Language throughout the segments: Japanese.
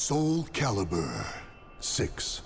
Soul Calibur 6.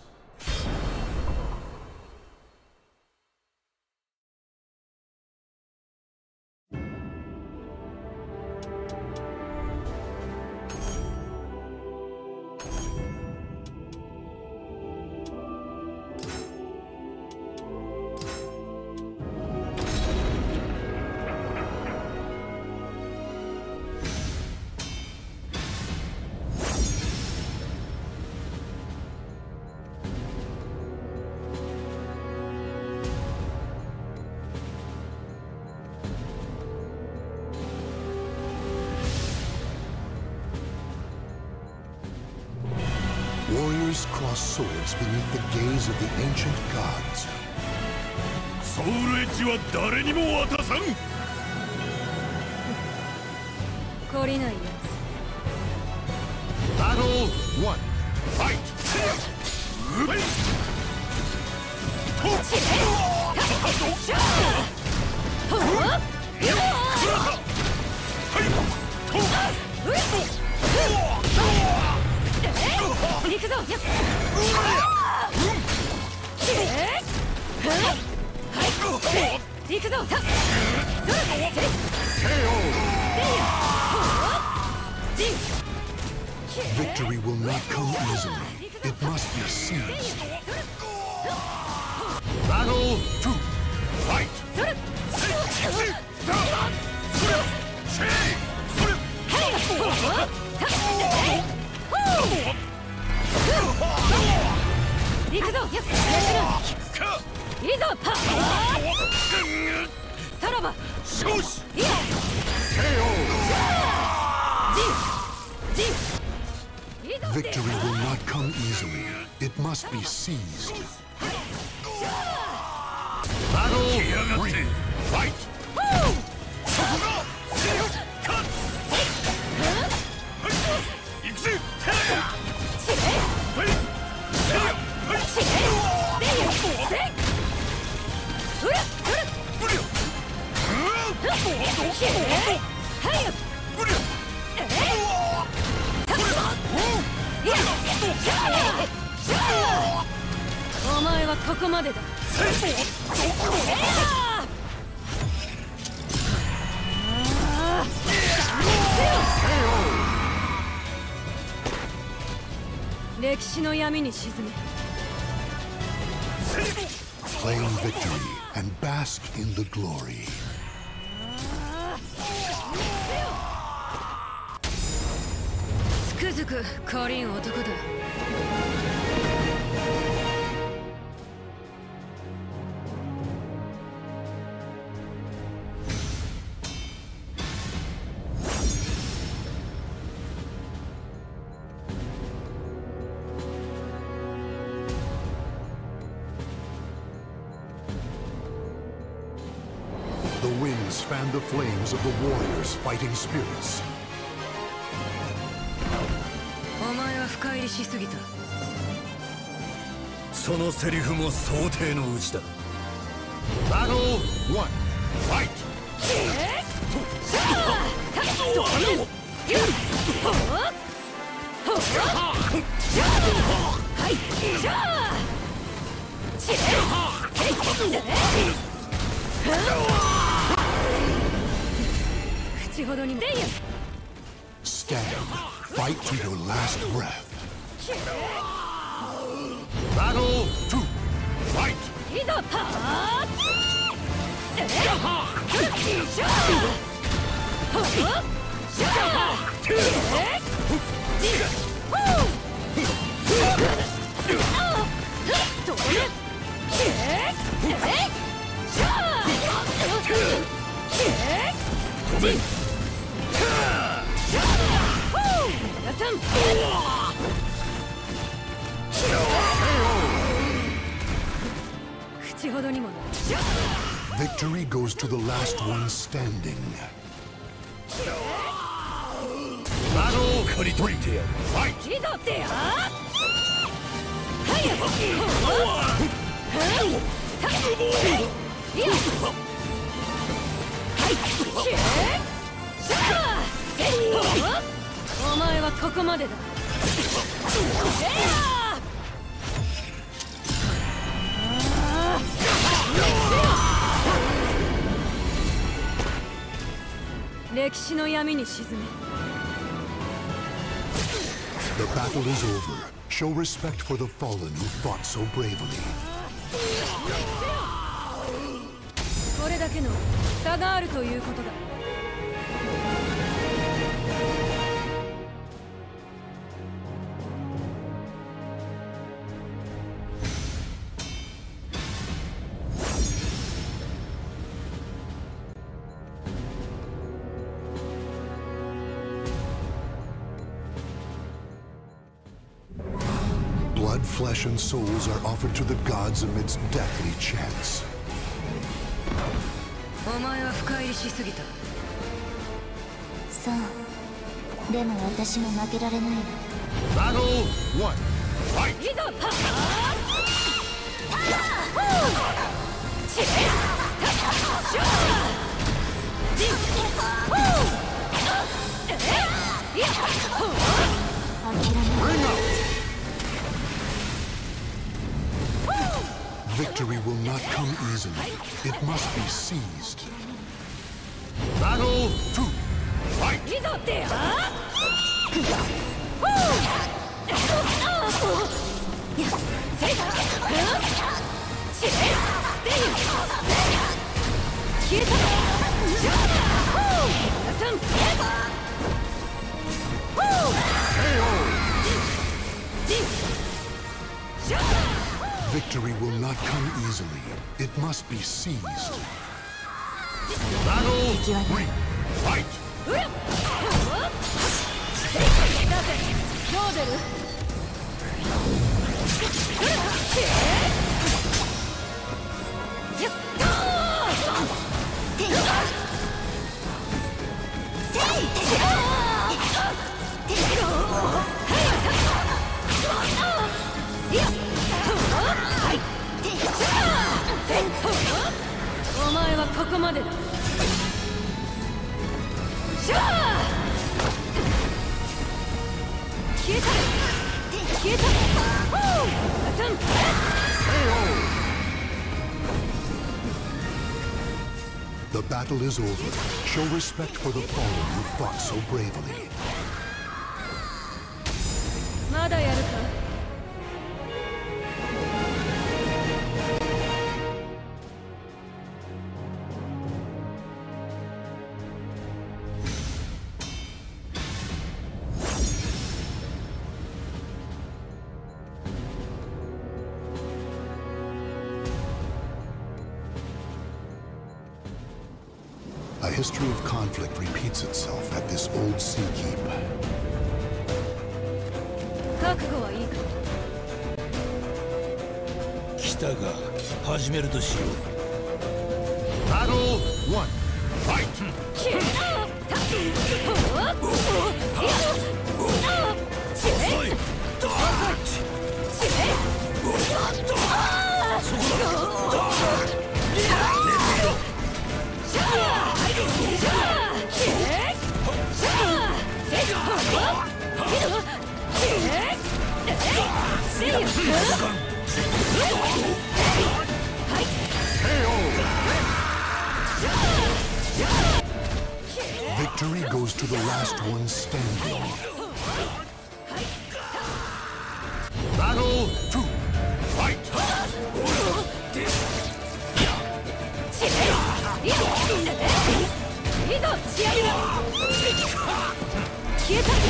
Warriors cross swords beneath the gaze of the ancient gods. Soul Edge は誰にも渡さん。 懲りないやつ。 Battle 1. Fight! 行くぞ。行くぞ。 Victory will not come easily. It must be seized. Battle 2. Fight! 行くぞ。いいぞ。さらば。いや。 Victory will not come easily. It must be seized. Battle 3. Fight! お前はここまでだ。歴史の闇に沈め。 Claim victory and bask in the glory. つくづくかりん男だ。 The winds fan the flames of the warriors' fighting spirits. お前は深入りしすぎた。 そのセリフも想定のうちだ。 Battle 1. Fight! Stand. Fight to your last breath. Battle 2. Fight! Victory goes to the last one standing. Battle 3. Fight! お前はここまでだ。 歴史の闇に沈め。 The battle is over. Show respect for the fallen who fought so bravely. これだけの差があるということだ。 Blood, flesh, and souls are offered to the gods amidst deathly chants. お前は深入りしすぎた。 そう。でも私も負けられないわ。 Battle 1 Fight! いざ。 Bring out! Victory will not come easily. It must be seized. Battle 2 Fight! いざってや。 Victory will not come easily. It must be seized. Battle 3 Fight! どう出る？お前はここまでだ。消えた。消えた。 The battle is over. Show respect for the fallen who fought so bravely. まだやるか。 A history of conflict repeats itself at this old sea keep. 覚悟はいいか。 来たか。始めるとしよう。Battle 1 Fight! Victory goes to the last one standing. Battle 2 Fight! いざ仕上げだ。消えた。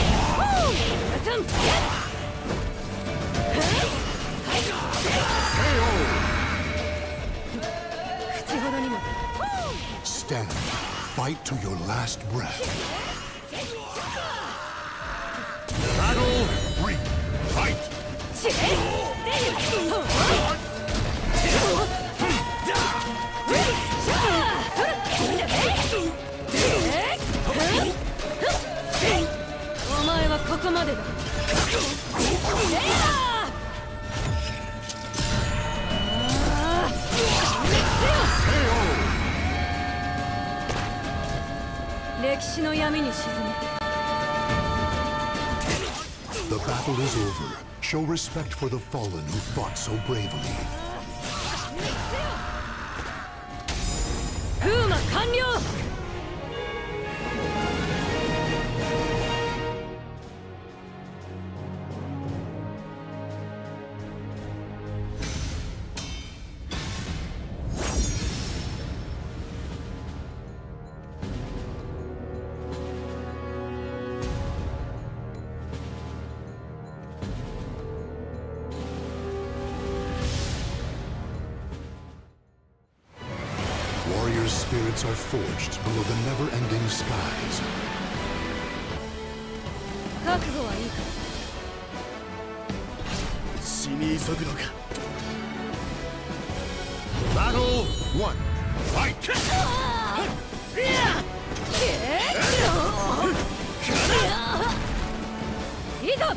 口ほどにも。 Stand. Fight to your last breath. Battle 3 Fight! お前はここまでだ。歴史の闇に沈め。 The battle is over. Show respect for the fallen who fought so bravely. 風魔完了。 Warriors' spirits are forged below the never-ending skies. 覚悟はいいか。 死に急ぐのか。Battle 1 Fight! いざ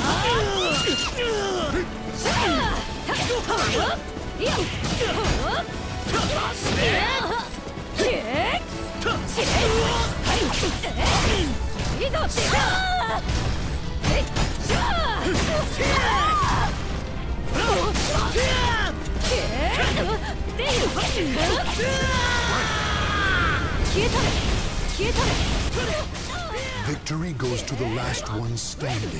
Victory goes to the last one standing.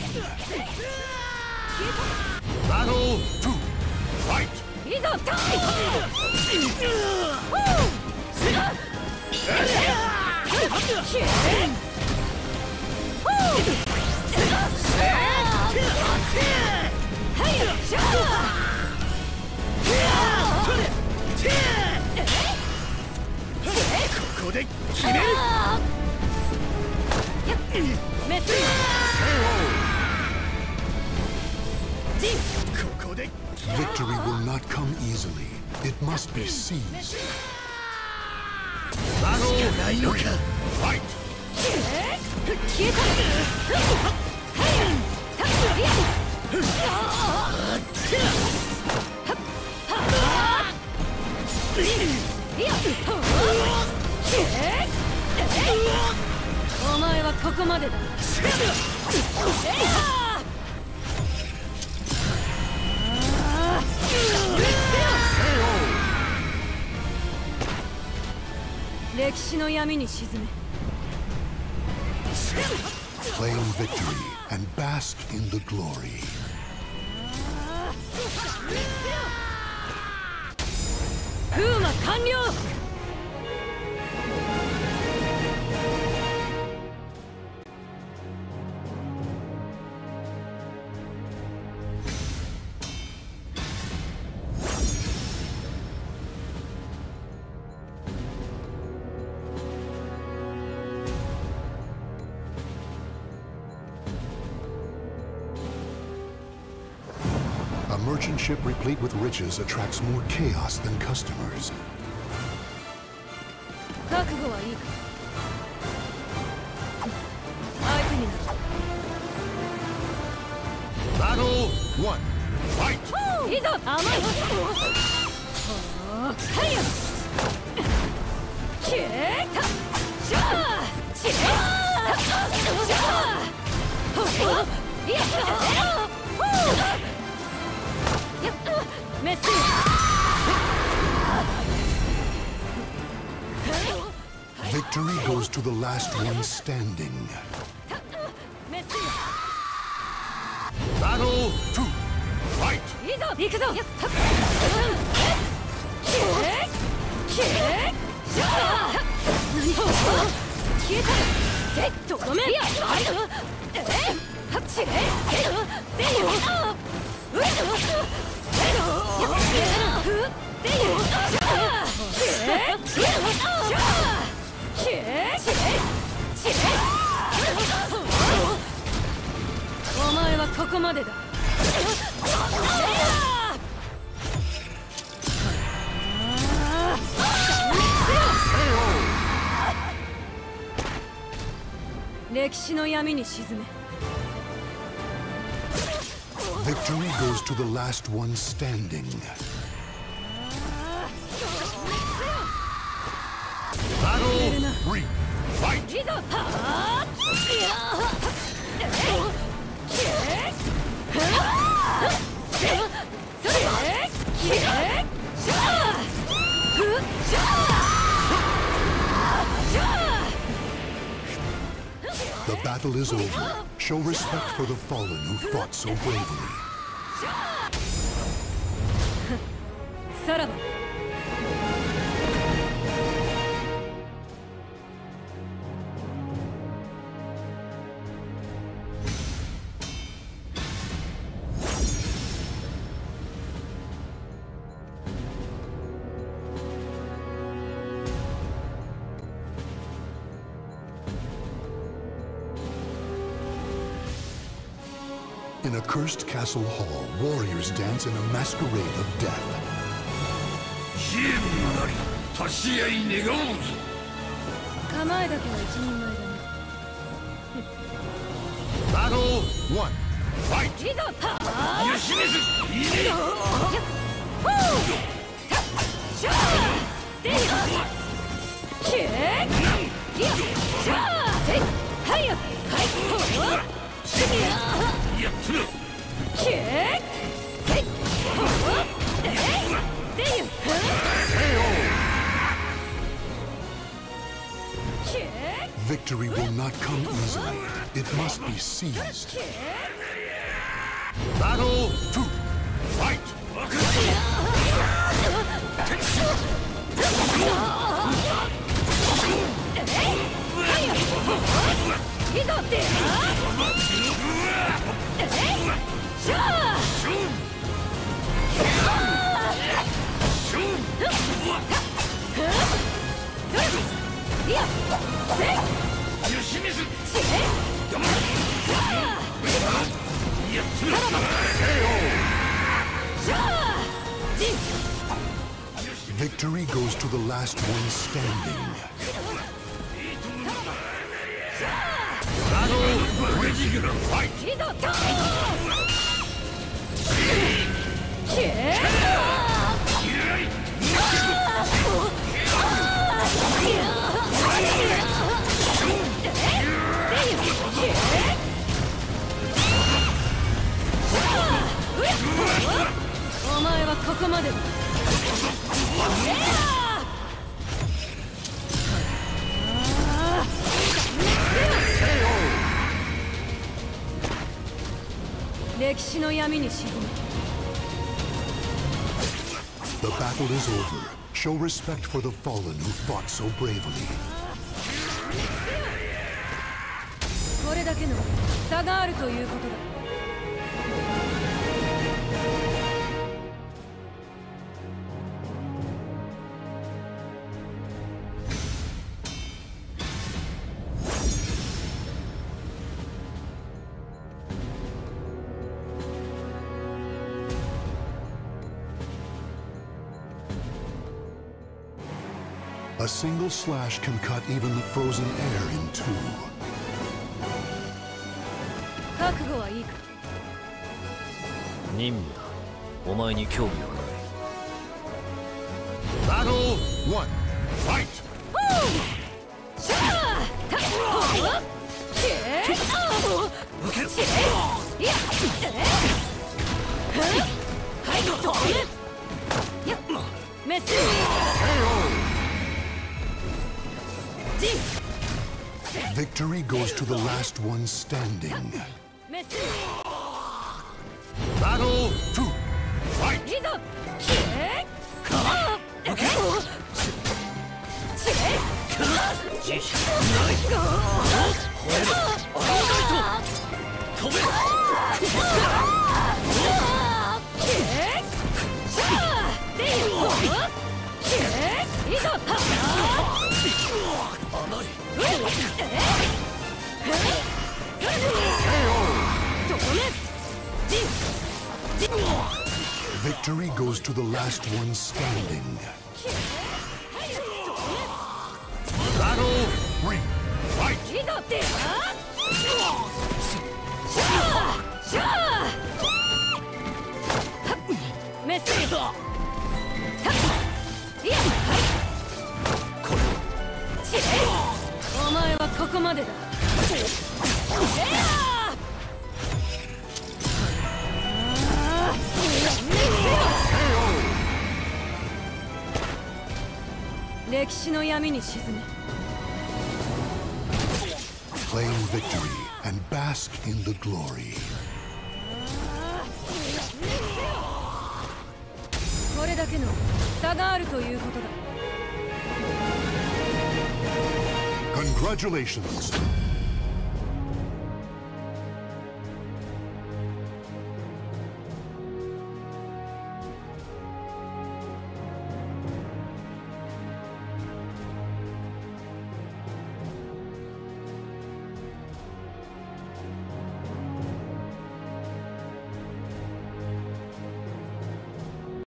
Battle 2 Fight! いざここで決める。ここで Victory will not come easily. It must be seized. Battle 3 Fight! お前はここまでだ。歴史の闇に沈め。 Claim victory and bask in the glory. 風魔完了。 A merchant ship replete with riches attracts more chaos than customers. 覚悟はいいか。相手になる。 Battle 1 Fight! いざ甘い。はいよ。消えた。シャー。チェー。シャー。いや。メッセージ。 Victory goes to the last one standing. Battle 2 Fight! いざ行くぞ。消えた。セットごめん。いや。お前はここまでだ。歴史の闇に沈め。 Victory goes to the last one standing. Battle 3 Fight! いざはあ。 The battle is over. Show respect for the fallen who fought so bravely. さらば In a cursed castle hall, warriors dance in a masquerade of death. ゲームなり足し合い願おうぞ。 構えだけは一人前だね。 Battle 1. Fight! いざたよしみずいいね。 ほうシャーでキックいやシャーせいはいよはいほうやってる。 キックせいほうでよ Victory will not come easily. It must be seized. Battle 2. Fight! いざってシャーいやせいよしみずせい頑張れ。やってる。 シャージン Victory goes to the last one standing. Battle regular fight. いざたキッお前はここまでだ。歴史の闇に沈む。 The battle is over. Show respect for the fallen who fought so bravely. これだけの差があるということだ。 A single slash can cut even the frozen air in two. 覚悟はいいか。 任務だ。お前に興味はない。 Battle 1. Fight! シャータッキッいやはいとやメス Victory goes to the last one standing. Battle 2. Fight! いざキッ Victory goes to the last one standing. Battle 3. Fight! いざってメスいやお前はここまでだ。 歴史の闇に沈め。 Claim victory and bask in the glory. これだけの差があるということだ。 Congratulations!